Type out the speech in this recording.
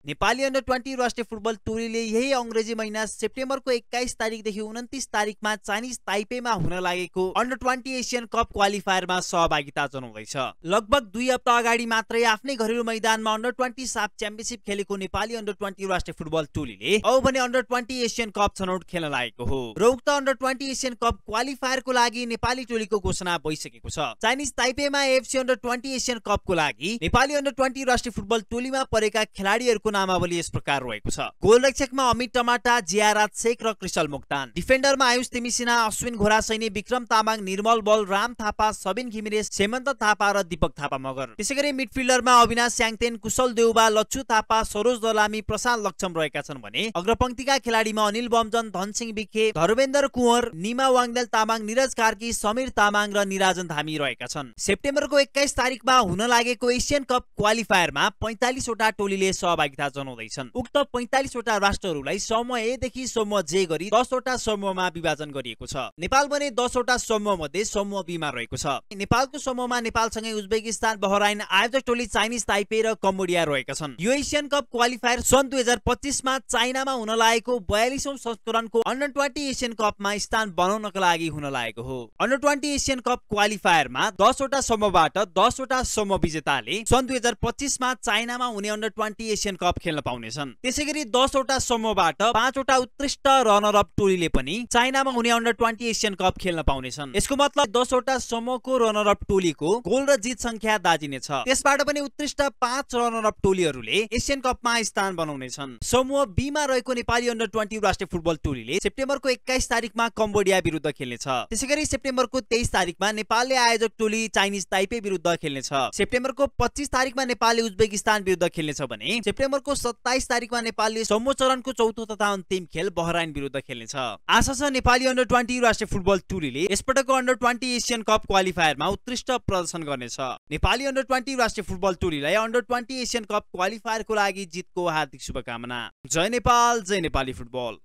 Nepali under 20 राष्ट्रिय football टोलीले यही अंग्रेजी महिना सेप्टेम्बरको 21 तारिकदेखि 29 तारिकमा चाइनिज ताइपेमा हुन लागेको अन्डर 20 एशियन कप क्वालिफायरमा सहभागिता जनाउँदैछ। लगभग 2 हप्ता अगाडि मात्रै आफ्नै घरेलु मैदानमा अन्डर 20 साफ च्याम्पियनशिप खेलेको नेपाली अन्डर 20 राष्ट्रिय फुटबल टोलीले अब भने अन्डर 20 एशियन कप छनौट खेल्न लागेको हो र उक्त अन्डर 20 एशियन कप क्वालिफायरको लागि नेपाली टोलीको घोषणा भइसकेको छ। चाइनिज ताइपेमा एफसी अन्डर 20 एशियन कपको लागि नेपाली अन्डर 20 राष्ट्रिय फुटबल टोलीमा परेका खेलाडीहरूको नामावली यस प्रकार रहेको छ। गोलरक्षकमा अमित, टमाटा, जियारथ, शेख र कृषल मोक्तान। डिफेन्डरमा आयुष, तिमिसिना, अश्विन, घोरासैनी, बिक्रम, तामाङ, निर्मल, बलराम थापा, सबीन, घिमिरे, सेमन्ता थापा र दीपक थापा मगर। त्यसैगरी मिडफिल्डरमा अविनाश, स्याङतेन, कुशल देउबा, लच्छु थापा, सरोज दलामी, प्रशान्त लक्षम रहेका छन् भने अग्रपंक्तिका खेलाडीमा अनिल बमजन, धनसिंह विखे, धर्मेन्द्र कुँवर, निमा वाङदेल तामाङ, निरज कार्की, समीर तामाङ र निराजन धामी रहेका छन्। सेप्टेम्बरको 21 तारिकमा हुन लागेको एशियन कप क्वालिफायरमा 45 वटा टोलीले सहभागिता जनाउँदैछन्। उक्त 45 वटा राष्ट्रहरूलाई समूह ए देखि समूह जे गरी 10 वटा समूहमा विभाजन गरिएको छ। नेपाल भने 10 वटा समूह मध्ये समूह बी मा रहेको छ। नेपालको समूहमा नेपालसँगै उज्बेकिस्तान, बहराइन, आयोजक टोली चाइनिज ताइपे र कम्बोडिया रहेका छन्। यो एशियन कप क्वालिफायर सन् 2025 मा चाइनामा हुन लागेको 42औं संस्करणको अन्डर 20 एशियन कपमा स्थान बनाउनका लागि हुन लागेको हो। अन्डर 20 एशियन कप क्वालिफायरमा 10 वटा समूहबाट 10 वटा समूह विजेताले सन् 2025 मा चाइनामा हुने अन्डर 20 एशियन कप खेल्न पाउनेछन्। त्यसैगरी 10 वटा समूहबाट 5 वटा उत्कृष्ट रनर अप टोलीले पनि चाइनामा हुने अन्डर 20 एशियन कप खेल्न पाउनेछन्। यसको मतलब 10 वटा समूहको रनर अप टोलीको गोल र जित संख्या दाजिनेछ। त्यसबाट पनि उत्कृष्ट 5 रनर अप टोलीहरूले एशियन कपमा स्थान बनाउनेछन्। समूह बी मा रहेको नेपाली अन्डर 20 राष्ट्रिय फुटबल टोलीले सेप्टेम्बरको 21 तारिकमा कम्बोडिया विरुद्ध खेल्नेछ। त्यसैगरी सेप्टेम्बरको 23 तारिकमा नेपालले आयोजक टोली चाइनिज ताइपे विरुद्ध खेल्नेछ। सेप्टेम्बरको 25 तारिकमा नेपालले उज्बेकिस्तान विरुद्ध खेल्नेछ भने सेप्टेम्बरको 27 तारिकमा नेपालले समूह चरणको चौथो तथा अन्तिम खेल बहराइन विरुद्ध खेल्नेछ। आशा छ नेपाली अन्डर 20 राष्ट्रिय फुटबल टोलीले यसपटकको अन्डर 20 एशियन कप क्वालिफायरमा उत्कृष्ट प्रदर्शन गर्नेछ। नेपाली अन्डर 20 राष्ट्रिय फुटबल टोलीलाई अन्डर 20 एशियन कप क्वालिफायरको लागि जितको हार्दिक शुभकामना। जय नेपाल, जय नेपाली फुटबल।